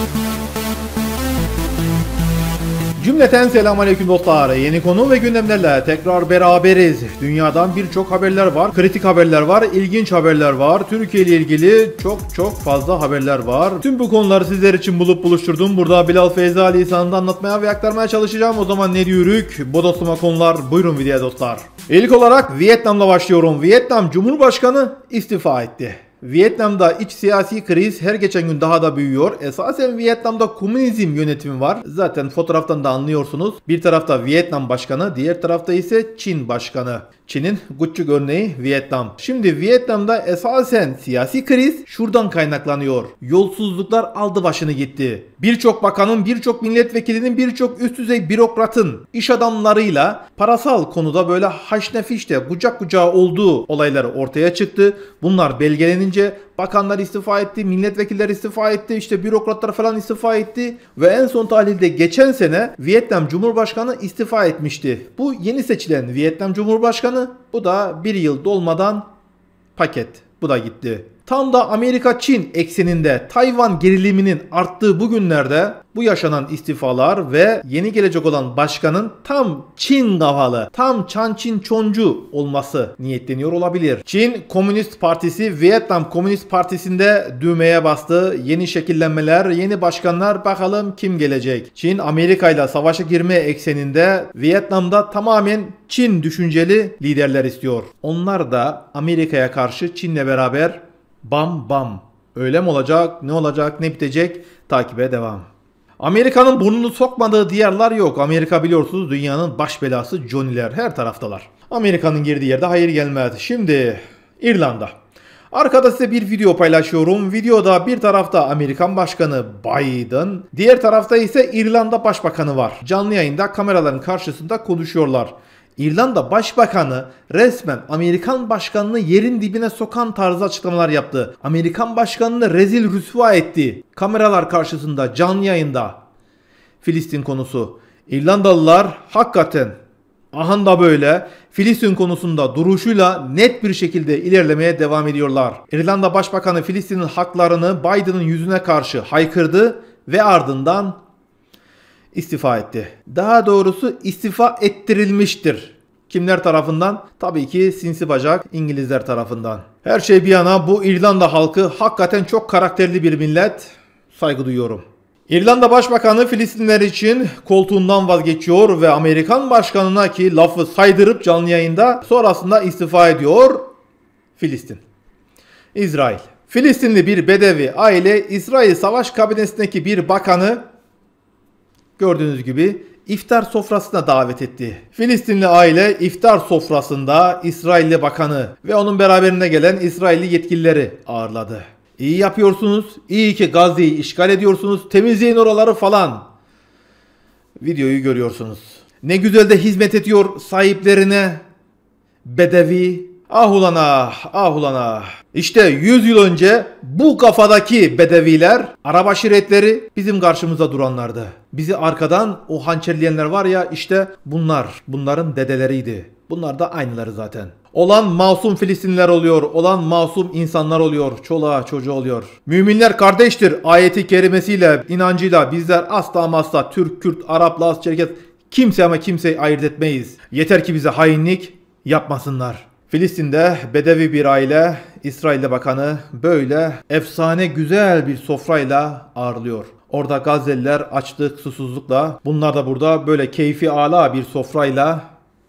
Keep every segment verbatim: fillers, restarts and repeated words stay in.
Cümleten selamünaleyküm dostlar. Yeni konu ve gündemlerle tekrar beraberiz. Dünyadan birçok haberler var. Kritik haberler var. İlginç haberler var. Türkiye ile ilgili çok çok fazla haberler var. Tüm bu konuları sizler için bulup buluşturdum. Burada Bilal Feyza lisanında anlatmaya ve aktarmaya çalışacağım. O zaman ne diyoruz? Bodoslama konular. Buyurun videoya dostlar. İlk olarak Vietnam'la başlıyorum. Vietnam Cumhurbaşkanı istifa etti. Vietnam'da iç siyasi kriz her geçen gün daha da büyüyor. Esasen Vietnam'da komünizm yönetimi var. Zaten fotoğraftan da anlıyorsunuz. Bir tarafta Vietnam başkanı, diğer tarafta ise Çin başkanı. Çin'in küçük örneği Vietnam. Şimdi Vietnam'da esasen siyasi kriz şuradan kaynaklanıyor. Yolsuzluklar aldı başını gitti. Birçok bakanın, birçok milletvekilinin, birçok üst düzey bürokratın, iş adamlarıyla parasal konuda böyle haşnefişte kucak kucağı olduğu olaylar ortaya çıktı. Bunlar belgelenince bakanlar istifa etti, milletvekiller istifa etti, işte bürokratlar falan istifa etti ve en son tahlilde geçen sene Vietnam Cumhurbaşkanı istifa etmişti. Bu yeni seçilen Vietnam Cumhurbaşkanı, bu da bir yıl dolmadan paket. Bu da gitti. Tam da Amerika-Çin ekseninde Tayvan geriliminin arttığı bu günlerde bu yaşanan istifalar ve yeni gelecek olan başkanın tam Çin kafalı, tam Çan Çin Çoncu olması niyetleniyor olabilir. Çin Komünist Partisi Vietnam Komünist Partisi'nde düğmeye bastı. Yeni şekillenmeler, yeni başkanlar, bakalım kim gelecek? Çin Amerika ile savaşa girme ekseninde Vietnam'da tamamen Çin düşünceli liderler istiyor. Onlar da Amerika'ya karşı Çin'le beraber bam bam. Öyle mi olacak? Ne olacak? Ne bitecek? Takibe devam. Amerika'nın burnunu sokmadığı diyarlar yok. Amerika biliyorsunuz dünyanın baş belası Johnny'ler. Her taraftalar. Amerika'nın girdiği yerde hayır gelmez. Şimdi İrlanda. Arkada size bir video paylaşıyorum. Videoda bir tarafta Amerikan Başkanı Biden, diğer tarafta ise İrlanda Başbakanı var. Canlı yayında kameraların karşısında konuşuyorlar. İrlanda Başbakanı resmen Amerikan Başkanını yerin dibine sokan tarzı açıklamalar yaptı. Amerikan Başkanını rezil rüsva etti. Kameralar karşısında canlı yayında. Filistin konusu. İrlandalılar hakikaten aha da böyle Filistin konusunda duruşuyla net bir şekilde ilerlemeye devam ediyorlar. İrlanda Başbakanı Filistin'in haklarını Biden'ın yüzüne karşı haykırdı ve ardından istifa etti. Daha doğrusu istifa ettirilmiştir. Kimler tarafından? Tabii ki sinsi bacak İngilizler tarafından. Her şey bir yana bu İrlanda halkı hakikaten çok karakterli bir millet. Saygı duyuyorum. İrlanda Başbakanı Filistinler için koltuğundan vazgeçiyor ve Amerikan Başkanına ki lafı saydırıp canlı yayında sonrasında istifa ediyor. Filistin. İsrail. Filistinli bir Bedevi aile İsrail Savaş Kabinesi'ndeki bir bakanı gördüğünüz gibi iftar sofrasına davet etti. Filistinli aile iftar sofrasında İsrailli bakanı ve onun beraberinde gelen İsrailli yetkilileri ağırladı. İyi yapıyorsunuz, iyi ki Gazze'yi işgal ediyorsunuz, temizleyin oraları falan. Videoyu görüyorsunuz. Ne güzel de hizmet ediyor sahiplerine Bedevi. Ah ulan ah, ah ulan ah. İşte yüz yıl önce bu kafadaki Bedeviler, Arap aşiretleri bizim karşımıza duranlardı. Bizi arkadan o hançerleyenler var ya, işte bunlar, bunların dedeleriydi. Bunlar da aynıları zaten. Olan masum Filistinliler oluyor, olan masum insanlar oluyor, çoluğa çocuğu oluyor. Müminler kardeştir ayeti kerimesiyle, inancıyla bizler asla ama asla Türk, Kürt, Arap, Laz, Çerkez kimse ama kimseyi ayırt etmeyiz. Yeter ki bize hainlik yapmasınlar. Filistin'de Bedevi bir aile, İsrail'de bakanı böyle efsane güzel bir sofrayla ağırlıyor. Orada Gazze'liler açlık, susuzlukla, bunlar da burada böyle keyfi ala bir sofrayla.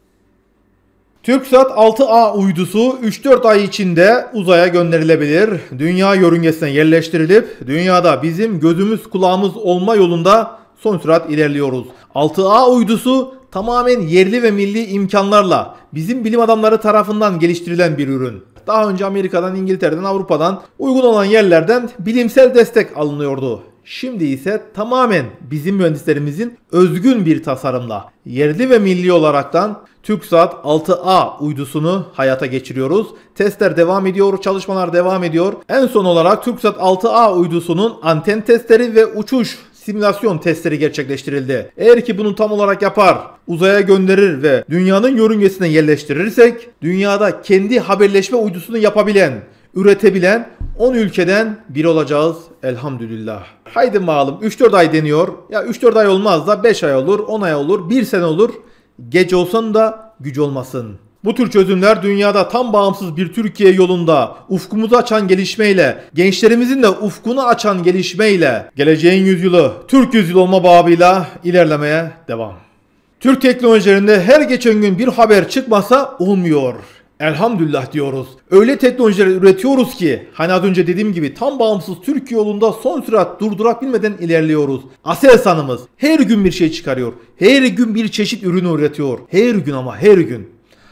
TürkSat altı A uydusu üç dört ay içinde uzaya gönderilebilir. Dünya yörüngesine yerleştirilip dünyada bizim gözümüz kulağımız olma yolunda son sürat ilerliyoruz. altı A uydusu tamamen yerli ve milli imkanlarla bizim bilim adamları tarafından geliştirilen bir ürün. Daha önce Amerika'dan, İngiltere'den, Avrupa'dan uygun olan yerlerden bilimsel destek alınıyordu. Şimdi ise tamamen bizim mühendislerimizin özgün bir tasarımla yerli ve milli olaraktan TürkSat altı A uydusunu hayata geçiriyoruz. Testler devam ediyor, çalışmalar devam ediyor. En son olarak TürkSat altı A uydusunun anten testleri ve uçuş simülasyon testleri gerçekleştirildi. Eğer ki bunu tam olarak yapar, uzaya gönderir ve dünyanın yörüngesine yerleştirirsek, dünyada kendi haberleşme uydusunu yapabilen, üretebilen on ülkeden biri olacağız elhamdülillah. Haydi bakalım, üç dört ay deniyor. Ya üç dört ay olmaz da beş ay olur, on ay olur, bir sene olur. Gece olsun da güç olmasın. Bu tür çözümler dünyada tam bağımsız bir Türkiye yolunda ufkumuzu açan gelişmeyle, gençlerimizin de ufkunu açan gelişmeyle, geleceğin yüzyılı, Türk yüzyılı olma babıyla ilerlemeye devam. Türk teknolojilerinde her geçen gün bir haber çıkmasa olmuyor. Elhamdülillah diyoruz. Öyle teknolojiler üretiyoruz ki, hani az önce dediğim gibi tam bağımsız Türkiye yolunda son sürat durdurak bilmeden ilerliyoruz. Aselsan'ımız her gün bir şey çıkarıyor. Her gün bir çeşit ürünü üretiyor. Her gün ama her gün.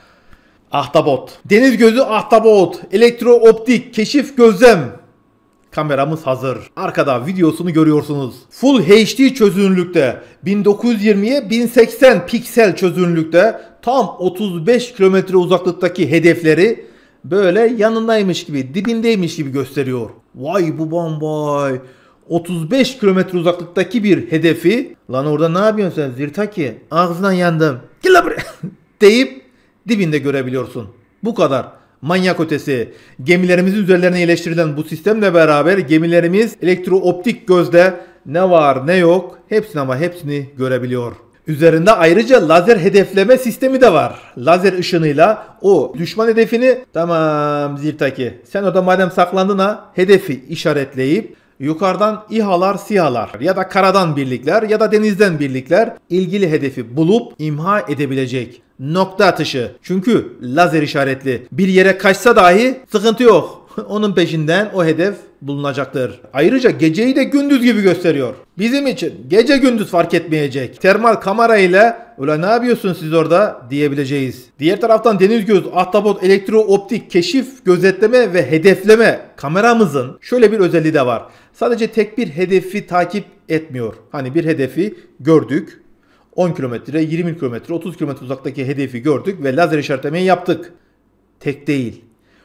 Ahtapot. Deniz gözü ahtapot. Elektro-optik keşif gözlem. Kameramız hazır. Arkada videosunu görüyorsunuz. Full H D çözünürlükte. bin dokuz yüz yirmiye bin seksen piksel çözünürlükte. Tam otuz beş kilometre uzaklıktaki hedefleri böyle yanındaymış gibi, dibindeymiş gibi gösteriyor. Vay bu bombay. otuz beş kilometre uzaklıktaki bir hedefi. Lan orada ne yapıyorsun sen Zirtaki? Ağzından yandım. Gel lan buraya deyip dibinde görebiliyorsun. Bu kadar. Manyak ötesi. Gemilerimizin üzerlerine yerleştirilen bu sistemle beraber gemilerimiz elektro-optik gözle ne var ne yok hepsini ama hepsini görebiliyor. Üzerinde ayrıca lazer hedefleme sistemi de var. Lazer ışınıyla o düşman hedefini tamam Zirtaki sen orada madem saklandın ha hedefi işaretleyip yukarıdan İHA'lar, SİHA'lar ya da karadan birlikler ya da denizden birlikler ilgili hedefi bulup imha edebilecek. Nokta atışı. Çünkü lazer işaretli. Bir yere kaçsa dahi sıkıntı yok. Onun peşinden o hedef bulunacaktır. Ayrıca geceyi de gündüz gibi gösteriyor. Bizim için gece gündüz fark etmeyecek. Termal kamera ile "Ulan ne yapıyorsun siz orada?" diyebileceğiz. Diğer taraftan deniz göz, ahtapot, elektro-optik keşif, gözetleme ve hedefleme kameramızın şöyle bir özelliği de var. Sadece tek bir hedefi takip etmiyor. Hani bir hedefi gördük. on kilometre, yirmi kilometre, otuz kilometre uzaktaki hedefi gördük ve lazer işaretlemeyi yaptık. Tek değil.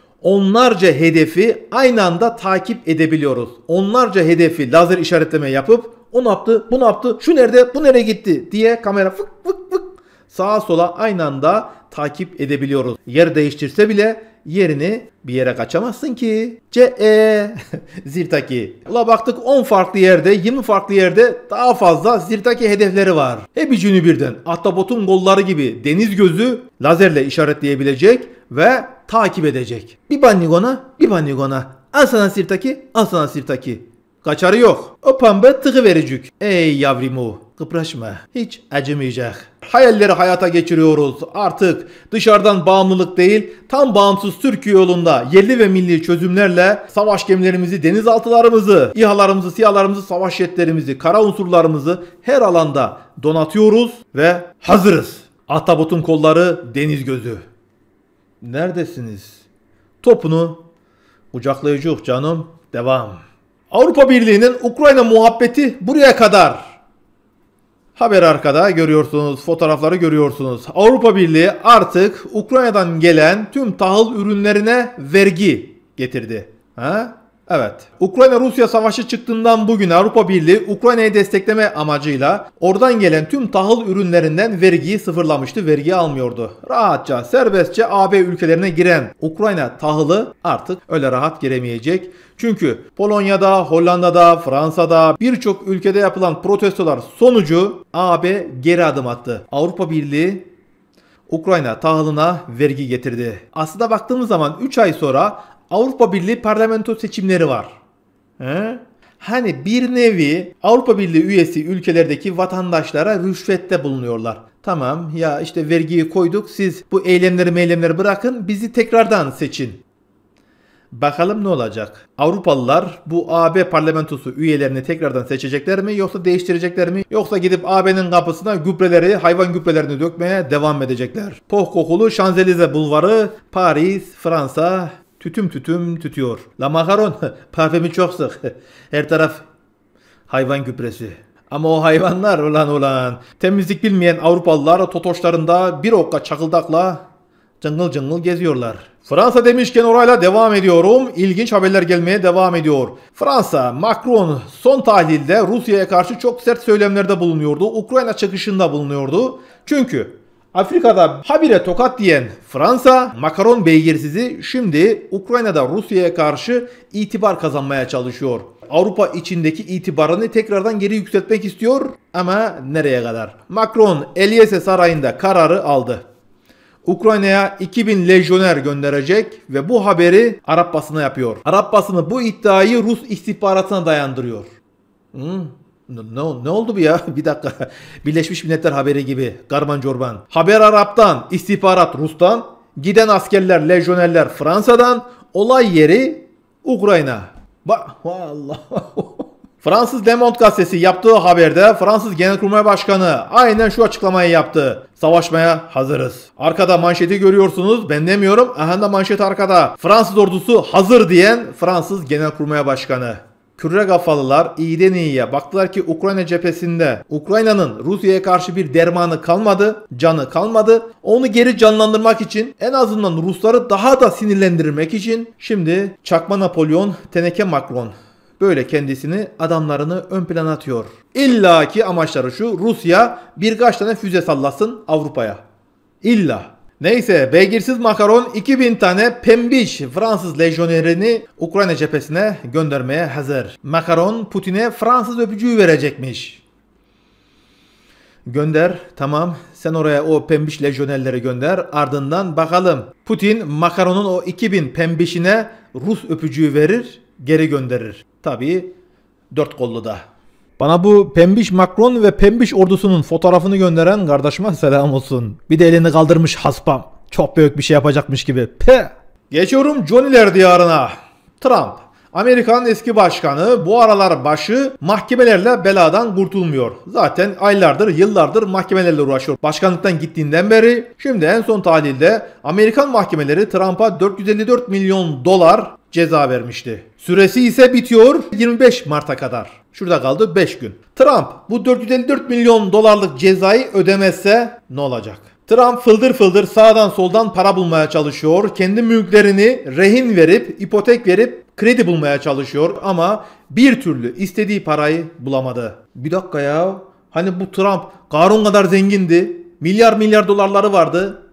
Onlarca hedefi aynı anda takip edebiliyoruz. Onlarca hedefi lazer işaretleme yapıp o ne yaptı, bu ne yaptı, şu nerede, bu nereye gitti diye kamera fık fık fık sağa sola aynı anda takip edebiliyoruz. Yer değiştirse bile yerini bir yere kaçamazsın ki. C E Zirtaki. Ula baktık on farklı yerde, yirmi farklı yerde daha fazla Zirtaki hedefleri var. Hep üçünü birden ahtapotun kolları gibi deniz gözü lazerle işaretleyebilecek ve takip edecek. Bir bandigona, bir bandigona. Al sana Zirtaki, al sana Zirtaki. Kaçarı yok. O pembe tıkı vericik. Ey yavrimu, kıpraşma. Hiç acımayacak. Hayalleri hayata geçiriyoruz. Artık dışarıdan bağımlılık değil, tam bağımsız Türkiye yolunda yerli ve milli çözümlerle savaş gemilerimizi, denizaltılarımızı, İHA'larımızı, SİHA'larımızı, savaş jetlerimizi, kara unsurlarımızı her alanda donatıyoruz ve hazırız. Ahtapotun kolları, deniz gözü. Neredesiniz? Topunu kucaklayacak canım. Devam. Avrupa Birliği'nin Ukrayna muhabbeti buraya kadar. Haber arkada görüyorsunuz, fotoğrafları görüyorsunuz. Avrupa Birliği artık Ukrayna'dan gelen tüm tahıl ürünlerine vergi getirdi. Ha? Evet. Ukrayna-Rusya savaşı çıktığından bugün Avrupa Birliği Ukrayna'yı destekleme amacıyla oradan gelen tüm tahıl ürünlerinden vergiyi sıfırlamıştı. Vergi almıyordu. Rahatça, serbestçe A B ülkelerine giren Ukrayna tahılı artık öyle rahat giremeyecek. Çünkü Polonya'da, Hollanda'da, Fransa'da birçok ülkede yapılan protestolar sonucu A B geri adım attı. Avrupa Birliği Ukrayna tahılına vergi getirdi. Aslında baktığımız zaman üç ay sonra Avrupa Birliği parlamento seçimleri var. He? Hani bir nevi Avrupa Birliği üyesi ülkelerdeki vatandaşlara rüşvette bulunuyorlar. Tamam ya işte vergiyi koyduk, siz bu eylemleri meylemleri bırakın, bizi tekrardan seçin. Bakalım ne olacak? Avrupalılar bu A B parlamentosu üyelerini tekrardan seçecekler mi, yoksa değiştirecekler mi? Yoksa gidip A B'nin kapısına gübreleri, hayvan gübrelerini dökmeye devam edecekler. Poh kokulu Şanzelize bulvarı, Paris, Fransa tütüm tütüm tütüyor. La makaron parfümü çok sık. Her taraf hayvan gübresi. Ama o hayvanlar ulan ulan temizlik bilmeyen Avrupalılar totoşlarında bir okka çakıldakla cıngıl cıngıl geziyorlar. Fransa demişken orayla devam ediyorum. İlginç haberler gelmeye devam ediyor. Fransa, Macron son tahlilde Rusya'ya karşı çok sert söylemlerde bulunuyordu. Ukrayna çıkışında bulunuyordu. Çünkü Afrika'da habire tokat diyen Fransa, Macron beygirsizi şimdi Ukrayna'da Rusya'ya karşı itibar kazanmaya çalışıyor. Avrupa içindeki itibarını tekrardan geri yükseltmek istiyor ama nereye kadar? Macron Elysee Sarayı'nda kararı aldı. Ukrayna'ya iki bin lejyoner gönderecek ve bu haberi Arap basını yapıyor. Arap basını bu iddiayı Rus istihbaratına dayandırıyor. Hmm. Ne, ne oldu bu ya? Bir dakika. Birleşmiş Milletler haberi gibi. Garman Corban. Haber Arap'tan, istihbarat Rus'tan, giden askerler, lejyonerler Fransa'dan, olay yeri Ukrayna. Bak vallahi. Fransız Le Monde gazetesi yaptığı haberde Fransız Genelkurmay Başkanı aynen şu açıklamayı yaptı. Savaşmaya hazırız. Arkada manşeti görüyorsunuz. Ben demiyorum. Aha da manşet arkada. Fransız ordusu hazır diyen Fransız Genelkurmay Başkanı. Kürre kafalılar iyiden iyiye baktılar ki Ukrayna cephesinde Ukrayna'nın Rusya'ya karşı bir dermanı kalmadı, canı kalmadı. Onu geri canlandırmak için, en azından Rusları daha da sinirlendirmek için şimdi çakma Napolyon, teneke Macron böyle kendisini, adamlarını ön plana atıyor. İlla ki amaçları şu: Rusya birkaç tane füze sallasın Avrupa'ya. İlla. Neyse, beygirsiz Macron iki bin tane pembiş Fransız lejyonerini Ukrayna cephesine göndermeye hazır. Macron Putin'e Fransız öpücüğü verecekmiş. Gönder, tamam, sen oraya o pembiş lejyonerleri gönder, ardından bakalım Putin Macron'un o iki bin pembişine Rus öpücüğü verir, geri gönderir. Tabii dört kollu da. Bana bu pembiş Macron ve pembiş ordusunun fotoğrafını gönderen kardeşime selam olsun. Bir de elini kaldırmış haspam. Çok büyük bir şey yapacakmış gibi. Peh. Geçiyorum Johnny'ler diyarına. Trump, Amerika'nın eski başkanı, bu aralar başı mahkemelerle beladan kurtulmuyor. Zaten aylardır, yıllardır mahkemelerle uğraşıyor. Başkanlıktan gittiğinden beri. Şimdi en son tahlilde Amerikan mahkemeleri Trump'a dört yüz elli dört milyon dolar ceza vermişti. Süresi ise bitiyor yirmi beş Mart'a kadar. Şurada kaldı beş gün. Trump bu dört yüz elli dört milyon dolarlık cezayı ödemezse ne olacak? Trump fıldır fıldır sağdan soldan para bulmaya çalışıyor. Kendi mülklerini rehin verip, ipotek verip kredi bulmaya çalışıyor ama bir türlü istediği parayı bulamadı. Bir dakika ya. Hani bu Trump Karun kadar zengindi. Milyar milyar dolarları vardı.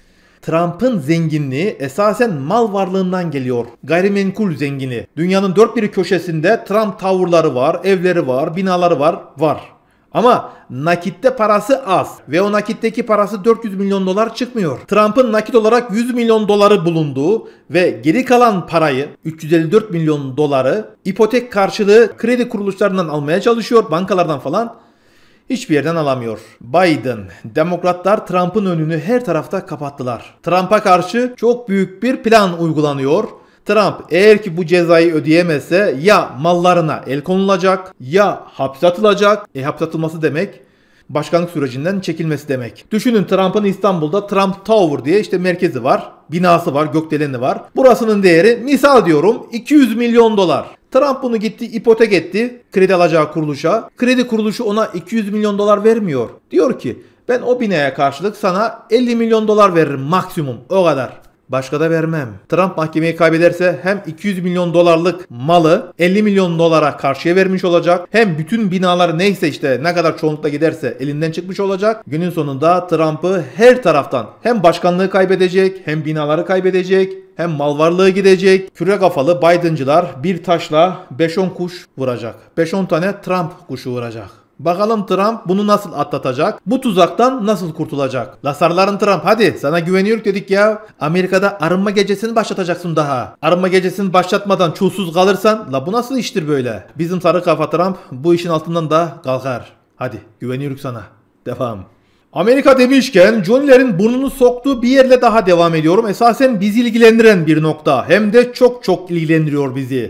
Trump'ın zenginliği esasen mal varlığından geliyor. Gayrimenkul zengini. Dünyanın dört bir köşesinde Trump tavırları var, evleri var, binaları var, var. Ama nakitte parası az ve o nakitteki parası dört yüz milyon dolar çıkmıyor. Trump'ın nakit olarak yüz milyon doları bulunduğu ve geri kalan parayı, üç yüz elli dört milyon doları ipotek karşılığı kredi kuruluşlarından almaya çalışıyor, bankalardan falan. Hiçbir yerden alamıyor. Biden, Demokratlar Trump'ın önünü her tarafta kapattılar. Trump'a karşı çok büyük bir plan uygulanıyor. Trump eğer ki bu cezayı ödeyemezse ya mallarına el konulacak, ya hapse atılacak. E hapse atılması demek başkanlık sürecinden çekilmesi demek. Düşünün, Trump'ın İstanbul'da Trump Tower diye işte merkezi var, binası var, gökdeleni var. Burasının değeri, misal diyorum, iki yüz milyon dolar. Trump bunu gitti ipotek etti kredi alacağı kuruluşa. Kredi kuruluşu ona iki yüz milyon dolar vermiyor. Diyor ki ben o binaya karşılık sana elli milyon dolar veririm maksimum, o kadar. Başka da vermem. Trump mahkemeyi kaybederse hem iki yüz milyon dolarlık malı elli milyon dolara karşıya vermiş olacak. Hem bütün binalar neyse işte ne kadar çoğunlukla giderse elinden çıkmış olacak. Günün sonunda Trump'ı her taraftan hem başkanlığı kaybedecek, hem binaları kaybedecek, hem mal varlığı gidecek. Küre kafalı Biden'cılar bir taşla beş on kuş vuracak. beş on tane Trump kuşu vuracak. Bakalım Trump bunu nasıl atlatacak? Bu tuzaktan nasıl kurtulacak? Lasarların Trump, hadi sana güveniyoruz dedik ya. Amerika'da arınma gecesini başlatacaksın daha. Arınma gecesini başlatmadan çulsuz kalırsan la bu nasıl iştir böyle? Bizim sarı kafa Trump bu işin altından da kalkar. Hadi güveniyoruz sana. Devam. Amerika demişken Johnny'lerin burnunu soktuğu bir yerle daha devam ediyorum. Esasen bizi ilgilendiren bir nokta. Hem de çok çok ilgilendiriyor bizi.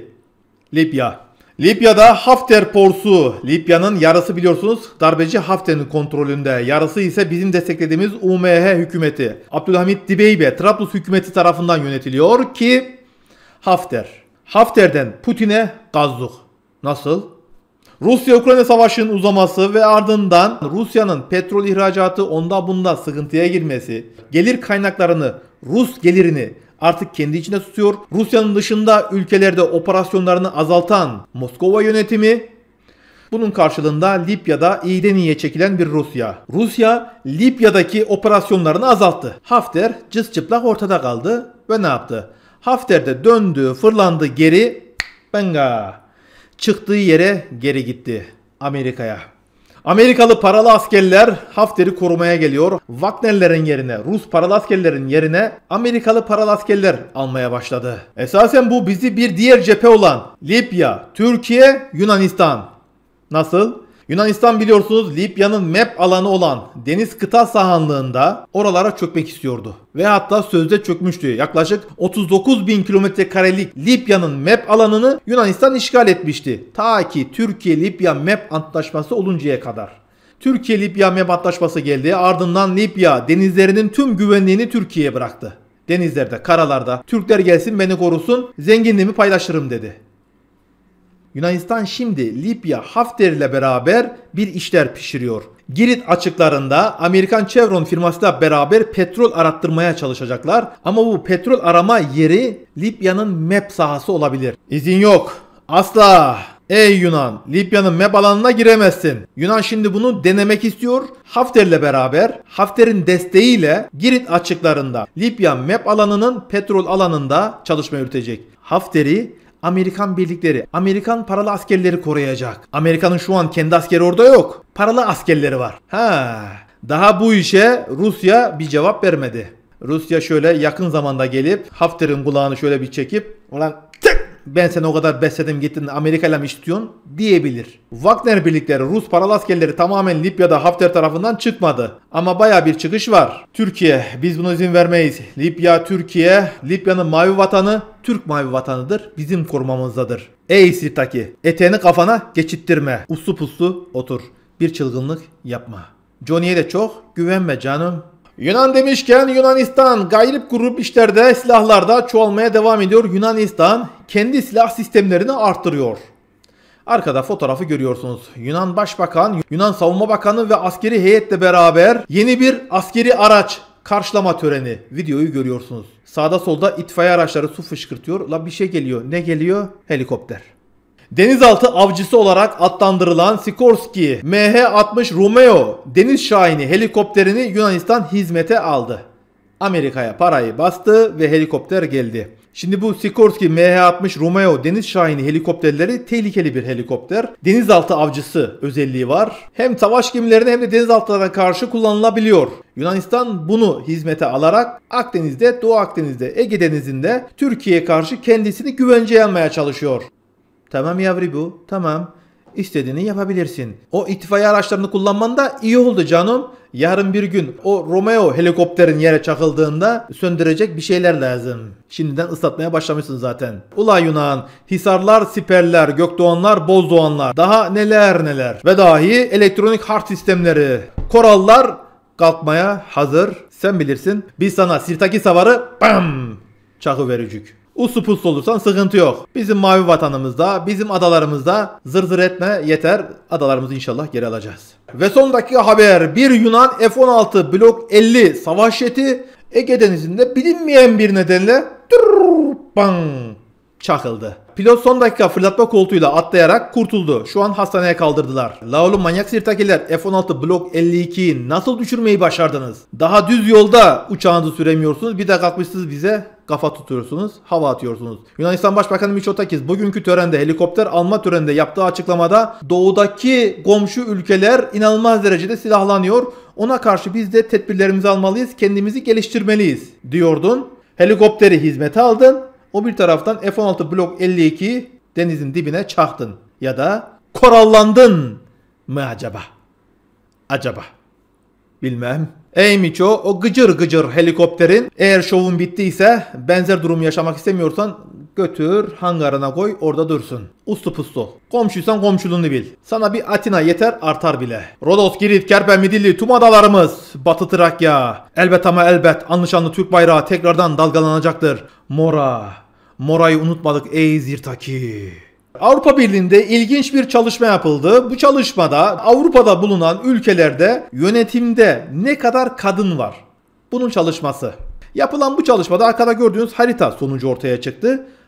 Libya. Libya'da Hafter porsu. Libya'nın yarısı biliyorsunuz darbeci Hafter'in kontrolünde. Yarısı ise bizim desteklediğimiz U M H hükümeti. Abdülhamit Dibeybe, Trablus hükümeti tarafından yönetiliyor ki Hafter. Hafter'den Putin'e gazlık. Nasıl? Rusya-Ukrayna savaşının uzaması ve ardından Rusya'nın petrol ihracatı onda bunda sıkıntıya girmesi, gelir kaynaklarını, Rus gelirini artık kendi içinde tutuyor. Rusya'nın dışında ülkelerde operasyonlarını azaltan Moskova yönetimi Bunun karşılığında Libya'da iyiden iyiye çekilen bir Rusya. Rusya Libya'daki operasyonlarını azalttı. Hafter cız çıplak ortada kaldı ve ne yaptı? Hafter de döndü, fırlandı geri, benga. Çıktığı yere geri gitti. Amerika'ya. Amerikalı paralı askerler Hafter'i korumaya geliyor. Wagner'lerin yerine, Rus paralı askerlerin yerine Amerikalı paralı askerler almaya başladı. Esasen bu bizi bir diğer cephe olan Libya, Türkiye, Yunanistan. Nasıl? Yunanistan biliyorsunuz Libya'nın map alanı olan deniz kıta sahanlığında oralara çökmek istiyordu. Ve hatta sözde çökmüştü. Yaklaşık otuz dokuz bin kilometre karelik Libya'nın map alanını Yunanistan işgal etmişti. Ta ki Türkiye-Libya map antlaşması oluncaya kadar. Türkiye-Libya map antlaşması geldi. Ardından Libya denizlerinin tüm güvenliğini Türkiye'ye bıraktı. Denizlerde, karalarda Türkler gelsin beni korusun, zenginliğimi paylaşırım dedi. Yunanistan şimdi Libya Hafter ile beraber bir işler pişiriyor. Girit açıklarında Amerikan Chevron firmasıyla beraber petrol arattırmaya çalışacaklar. Ama bu petrol arama yeri Libya'nın map sahası olabilir. İzin yok. Asla. Ey Yunan, Libya'nın map alanına giremezsin. Yunan şimdi bunu denemek istiyor. Hafter'le beraber, Hafter'in desteğiyle Girit açıklarında Libya map alanının petrol alanında çalışma yürütecek. Hafter'i Amerikan birlikleri, Amerikan paralı askerleri koruyacak. Amerika'nın şu an kendi askeri orada yok. Paralı askerleri var. Ha, daha bu işe Rusya bir cevap vermedi. Rusya şöyle yakın zamanda gelip Hafter'in kulağını şöyle bir çekip ulan tık, ben seni o kadar besledim gittin Amerika'yla mı istiyorsun diyebilir. Wagner birlikleri, Rus paralı askerleri tamamen Libya'da Hafter tarafından çıkmadı. Ama baya bir çıkış var. Türkiye, biz buna izin vermeyiz. Libya, Türkiye, Libya'nın mavi vatanı Türk mavi vatanıdır. Bizim korumamızdadır. Ey Sirtaki, eteğini kafana geçittirme. Uslu puslu otur. Bir çılgınlık yapma. Johnny'ye de çok güvenme canım. Yunan demişken Yunanistan gayrip grup işlerde silahlarda çoğalmaya devam ediyor. Yunanistan kendi silah sistemlerini arttırıyor. Arkada fotoğrafı görüyorsunuz. Yunan Başbakan, Yunan Savunma Bakanı ve askeri heyetle beraber yeni bir askeri araç karşılama töreni. Videoyu görüyorsunuz. Sağda solda itfaiye araçları su fışkırtıyor. La bir şey geliyor. Ne geliyor? Helikopter. Denizaltı avcısı olarak adlandırılan Sikorsky M H altmış Romeo Deniz Şahini helikopterini Yunanistan hizmete aldı. Amerika'ya parayı bastı ve helikopter geldi. Şimdi bu Sikorsky M H altmış Romeo Deniz Şahini helikopterleri tehlikeli bir helikopter. Denizaltı avcısı özelliği var. Hem savaş gemilerine hem de denizaltılarına karşı kullanılabiliyor. Yunanistan bunu hizmete alarak Akdeniz'de, Doğu Akdeniz'de, Ege Denizi'nde Türkiye'ye karşı kendisini güvenceye almaya çalışıyor. Tamam yavru bu, tamam. İstediğini yapabilirsin. O itfaiye araçlarını kullanman da iyi oldu canım. Yarın bir gün o Romeo helikopterin yere çakıldığında söndürecek bir şeyler lazım. Şimdiden ıslatmaya başlamışsın zaten. Ula Yunan, Hisarlar, Siperler, Gökdoğanlar, Bozdoğanlar, daha neler neler. Ve dahi elektronik harp sistemleri, Korallar kalkmaya hazır. Sen bilirsin. Biz sana Sirtaki savarı bam çakıvericik. Uslu puslu olursan sıkıntı yok. Bizim mavi vatanımızda, bizim adalarımızda zır zır etme yeter. Adalarımızı inşallah geri alacağız. Ve son dakika haber. Bir Yunan F on altı Blok elli savaş jeti Ege Denizi'nde bilinmeyen bir nedenle tırrrr, bang çakıldı. Pilot son dakika fırlatma koltuğuyla atlayarak kurtuldu. Şu an hastaneye kaldırdılar. La oğlum manyak Sirtakiler, F on altı Blok elli ikiyi nasıl düşürmeyi başardınız? Daha düz yolda uçağınızı süremiyorsunuz. Bir de kalkmışsınız bize kafa tutuyorsunuz, hava atıyorsunuz. Yunanistan Başbakanı Mitsotakis bugünkü törende, helikopter alma töreninde yaptığı açıklamada doğudaki komşu ülkeler inanılmaz derecede silahlanıyor. Ona karşı biz de tedbirlerimizi almalıyız, kendimizi geliştirmeliyiz diyordun. Helikopteri hizmete aldın. O bir taraftan F on altı Blok elli ikiyi denizin dibine çaktın. Ya da korallandın mı acaba? Acaba. Bilmem. Ey Miço, o gıcır gıcır helikopterin eğer şovun bittiyse benzer durum yaşamak istemiyorsan götür hangarına koy orada dursun. Uslu puslu. Komşuysan komşuluğunu bil. Sana bir Atina yeter artar bile. Rodos, Girit, Kerpen, Midilli tüm adalarımız. Batı Trakya. Elbet ama elbet anlaşanlı Türk bayrağı tekrardan dalgalanacaktır. Mora. Mora'yı unutmadık ey Zirtaki. Avrupa Birliği'nde ilginç bir çalışma yapıldı. Bu çalışmada Avrupa'da bulunan ülkelerde yönetimde ne kadar kadın var? Bunun çalışması. Yapılan bu çalışmada arkada gördüğünüz harita sonucu ortaya çıktı.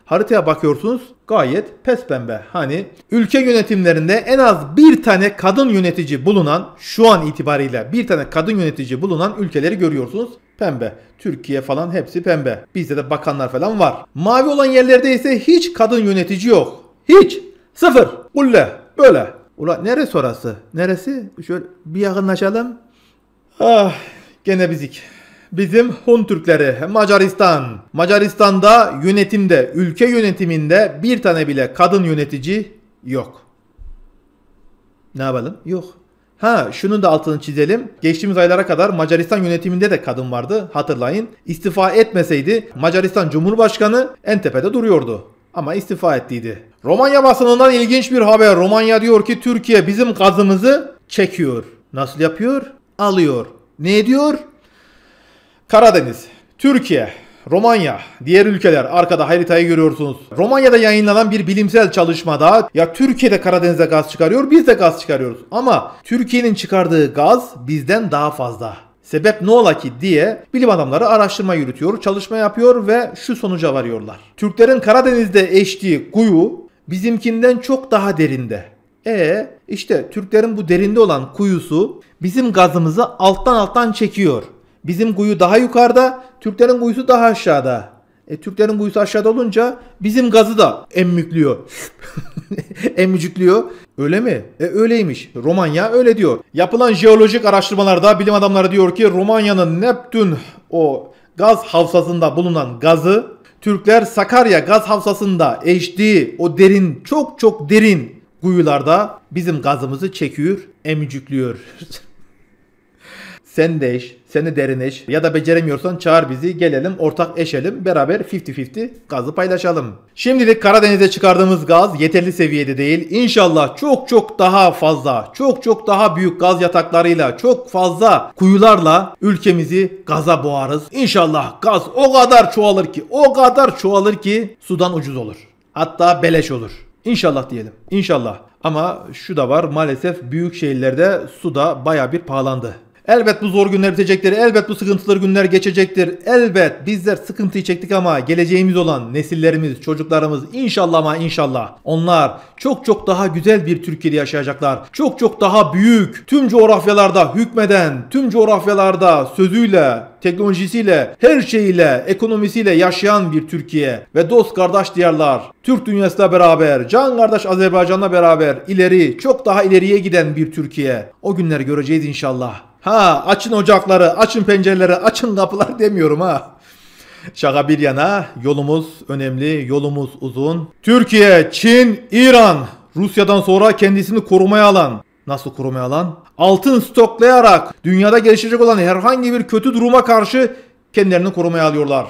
Haritaya bakıyorsunuz gayet pespembe. Hani ülke yönetimlerinde en az bir tane kadın yönetici bulunan, şu an itibariyle bir tane kadın yönetici bulunan ülkeleri görüyorsunuz. Pembe. Türkiye falan hepsi pembe. Bizde de bakanlar falan var. Mavi olan yerlerde ise hiç kadın yönetici yok. Hiç. Sıfır. Ulle. Böyle. Ula neresi orası? Neresi? Şöyle bir yakınlaşalım. Ah, gene bizik. Bizim Hun Türkleri, Macaristan. Macaristan'da yönetimde, ülke yönetiminde bir tane bile kadın yönetici yok. Ne yapalım? Yok. Ha, şunun da altını çizelim. Geçtiğimiz aylara kadar Macaristan yönetiminde de kadın vardı. Hatırlayın. İstifa etmeseydi Macaristan Cumhurbaşkanı en tepede duruyordu. Ama istifa ettiydi. Romanya basınından ilginç bir haber. Romanya diyor ki Türkiye bizim gazımızı çekiyor. Nasıl yapıyor? Alıyor. Ne ediyor? Karadeniz, Türkiye, Romanya, diğer ülkeler, arkada haritayı görüyorsunuz. Romanya'da yayınlanan bir bilimsel çalışmada ya Türkiye'de Karadeniz'de gaz çıkarıyor, biz de gaz çıkarıyoruz. Ama Türkiye'nin çıkardığı gaz bizden daha fazla. Sebep ne ola ki diye bilim adamları araştırma yürütüyor, çalışma yapıyor ve şu sonuca varıyorlar. Türklerin Karadeniz'de eştiği kuyu bizimkinden çok daha derinde. E işte Türklerin bu derinde olan kuyusu bizim gazımızı alttan alttan çekiyor. Bizim kuyu daha yukarıda, Türklerin kuyusu daha aşağıda. E, Türklerin kuyusu aşağıda olunca bizim gazı da emmükliyor. Emmücüklüyor. Öyle mi? E öyleymiş. Romanya öyle diyor. Yapılan jeolojik araştırmalarda bilim adamları diyor ki Romanya'nın Neptün o gaz havzasında bulunan gazı Türkler Sakarya gaz havzasında eştiği o derin, çok çok derin kuyularda bizim gazımızı çekiyor, emmücüklüyor. Sen de eş, sen de derin eş ya da beceremiyorsan çağır bizi, gelelim ortak eşelim, beraber elli elli gazı paylaşalım. Şimdilik Karadeniz'e çıkardığımız gaz yeterli seviyede değil. İnşallah çok çok daha fazla, çok çok daha büyük gaz yataklarıyla, çok fazla kuyularla ülkemizi gaza boğarız. İnşallah gaz o kadar çoğalır ki, o kadar çoğalır ki sudan ucuz olur. Hatta beleş olur. İnşallah diyelim. İnşallah. Ama şu da var, maalesef büyük şehirlerde su da baya bir pahalandı. Elbet bu zor günler bitecektir. Elbet bu sıkıntılı günler geçecektir. Elbet bizler sıkıntıyı çektik ama geleceğimiz olan nesillerimiz, çocuklarımız inşallah ama inşallah onlar çok çok daha güzel bir Türkiye'de yaşayacaklar. Çok çok daha büyük, tüm coğrafyalarda hükmeden, tüm coğrafyalarda sözüyle, teknolojisiyle, her şeyiyle, ekonomisiyle yaşayan bir Türkiye ve dost kardeş diyarlar, Türk dünyasıyla beraber, can kardeş Azerbaycan'la beraber ileri, çok daha ileriye giden bir Türkiye. O günleri göreceğiz inşallah. Ha, açın ocakları, açın pencereleri, açın kapılar demiyorum ha. Şaka bir yana, yolumuz önemli, yolumuz uzun. Türkiye, Çin, İran, Rusya'dan sonra kendisini korumaya alan, nasıl korumaya alan? Altın stoklayarak dünyada gelişecek olan herhangi bir kötü duruma karşı kendilerini korumaya alıyorlar.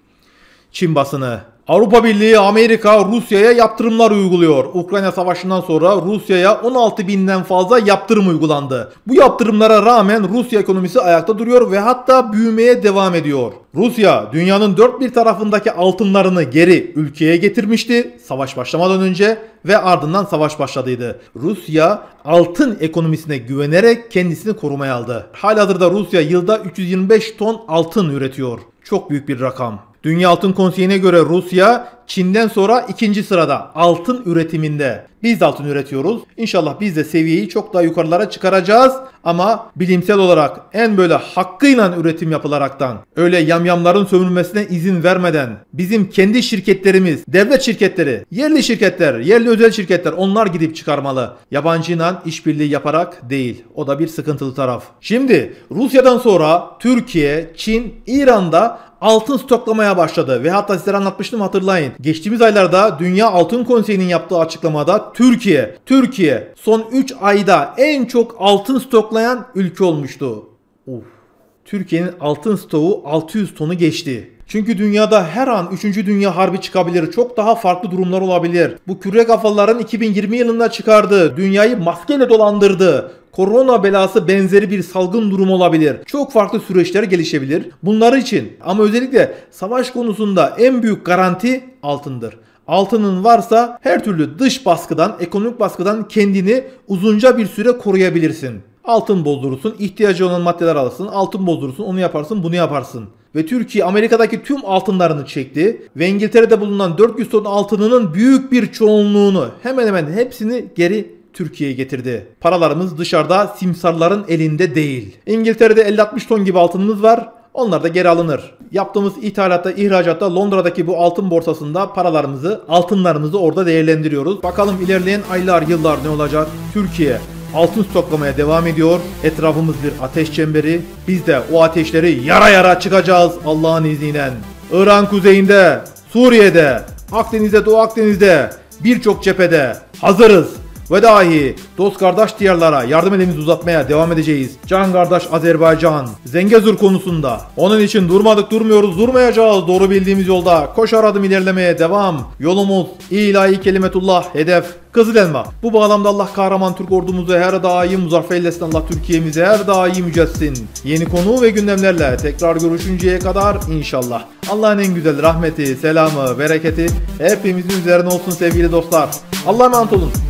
Çin basını. Avrupa Birliği, Amerika, Rusya'ya yaptırımlar uyguluyor. Ukrayna Savaşı'ndan sonra Rusya'ya on altı binden fazla yaptırım uygulandı. Bu yaptırımlara rağmen Rusya ekonomisi ayakta duruyor ve hatta büyümeye devam ediyor. Rusya dünyanın dört bir tarafındaki altınlarını geri ülkeye getirmişti savaş başlamadan önce ve ardından savaş başladıydı. Rusya altın ekonomisine güvenerek kendisini korumaya aldı. Halihazırda Rusya yılda üç yüz yirmi beş ton altın üretiyor. Çok büyük bir rakam. Dünya Altın Konseyi'ne göre Rusya Çin'den sonra ikinci sırada altın üretiminde. Biz de altın üretiyoruz. İnşallah biz de seviyeyi çok daha yukarılara çıkaracağız. Ama bilimsel olarak en böyle hakkıyla üretim yapılaraktan, öyle yamyamların sömürmesine izin vermeden bizim kendi şirketlerimiz, devlet şirketleri, yerli şirketler, yerli özel şirketler onlar gidip çıkarmalı. Yabancıyla işbirliği yaparak değil. O da bir sıkıntılı taraf. Şimdi Rusya'dan sonra Türkiye, Çin, İran'da altın stoklamaya başladı ve hatta sizlere anlatmıştım, hatırlayın. Geçtiğimiz aylarda Dünya Altın Konseyi'nin yaptığı açıklamada Türkiye, Türkiye son üç ayda en çok altın stoklayan ülke olmuştu. Of. Türkiye'nin altın stoğu altı yüz tonu geçti. Çünkü dünyada her an üçüncü Dünya Harbi çıkabilir. Çok daha farklı durumlar olabilir. Bu küre kafaların iki bin yirmi yılında çıkardığı, dünyayı maskeyle dolandırdığı korona belası benzeri bir salgın durum olabilir. Çok farklı süreçler gelişebilir. Bunlar için ama özellikle savaş konusunda en büyük garanti altındır. Altının varsa her türlü dış baskıdan, ekonomik baskıdan kendini uzunca bir süre koruyabilirsin. Altın bozdurursun, ihtiyacı olan maddeler alırsın, altın bozdurursun, onu yaparsın, bunu yaparsın. ve Türkiye Amerika'daki tüm altınlarını çekti ve İngiltere'de bulunan dört yüz ton altınının büyük bir çoğunluğunu, hemen hemen hepsini geri Türkiye'ye getirdi. Paralarımız dışarıda simsarların elinde değil. İngiltere'de elli altmış ton gibi altınımız var. Onlar da geri alınır. Yaptığımız ithalatta, ihracatta Londra'daki bu altın borsasında paralarımızı, altınlarımızı orada değerlendiriyoruz. Bakalım ilerleyen aylar, yıllar ne olacak? Türkiye altın stoklamaya devam ediyor. Etrafımız bir ateş çemberi. Biz de o ateşleri yara yara çıkacağız Allah'ın izniyle. İran kuzeyinde, Suriye'de, Akdeniz'de, Doğu Akdeniz'de, birçok cephede hazırız. Ve dahi dost kardeş diyarlara yardım elimizi uzatmaya devam edeceğiz. Can kardeş Azerbaycan, Zengezur konusunda. Onun için durmadık, durmuyoruz, durmayacağız. Doğru bildiğimiz yolda koşar adım ilerlemeye devam. Yolumuz ilahi kelimetullah, hedef Kızılelma. Bu bağlamda Allah kahraman Türk ordumuzu her daim muzaffer eylesin. Allah Türkiye'mizi her daim yüceltsin. Yeni konu ve gündemlerle tekrar görüşünceye kadar inşallah. Allah'ın en güzel rahmeti, selamı, bereketi hepimizin üzerine olsun sevgili dostlar. Allah'a emanet olun.